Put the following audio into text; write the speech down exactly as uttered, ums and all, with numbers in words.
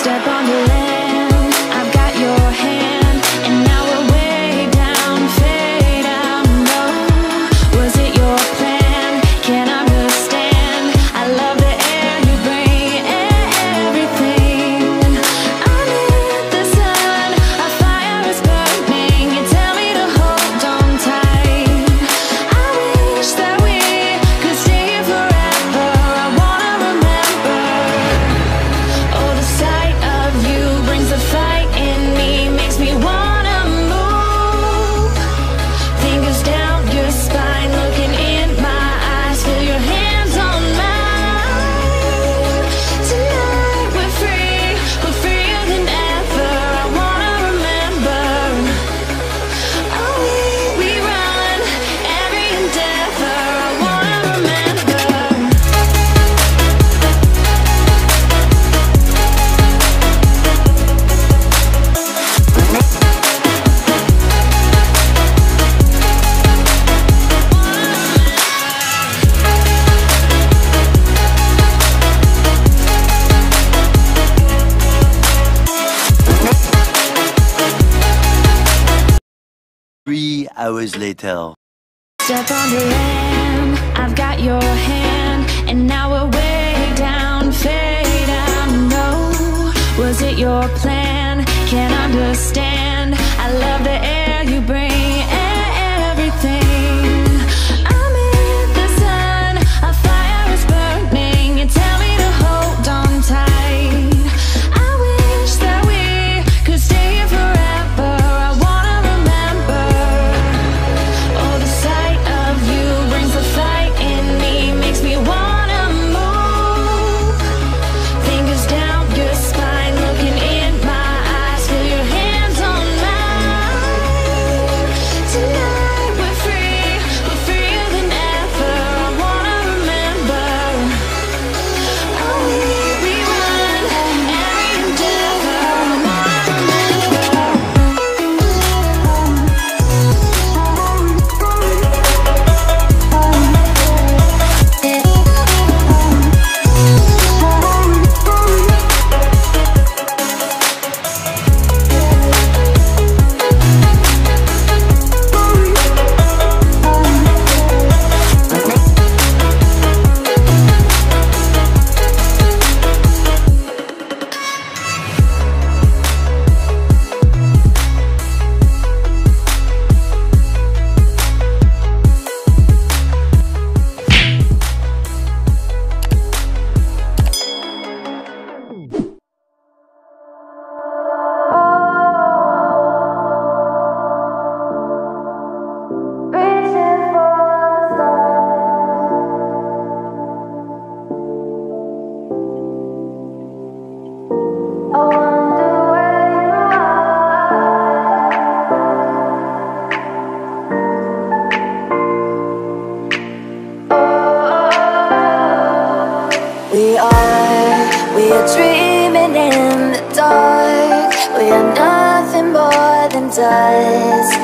Step on the land, I've got your hand, and now we're way down, fade out, no. Was it your plan? Can't understand. I love the air you bring, everything. I'm in the sun, a fire is burning. You tell me to hold on tight. I wish that we could stay here forever. I wanna remember. Oh, the sight of you brings a fight in me, makes me wanna move. Fingers down your spine, looking in my eyes, feel your hands on mine. Tonight we're free, we're freer than ever. I wanna remember. Oh, we, we run every endeavor. I wanna remember. Three hours later. Step on the land, I've got your hand, and now we're way down, fade out, no. Was it your plan? Can't understand. I love the air you bring, everything. I'm in the sun, a fire is burning. You tell me to hold on tight. I wish that we could stay here forever. I wanna remember. Oh, the sight of you brings a fight in me, makes me wanna move. Fingers down your spine, looking in my eyes, feel your hands on mine. Tonight we're free, we're freer than ever. I wanna remember. Oh, we, we run every endeavor. I wanna remember. We are, we are dreaming in the dark. We are nothing more than dust.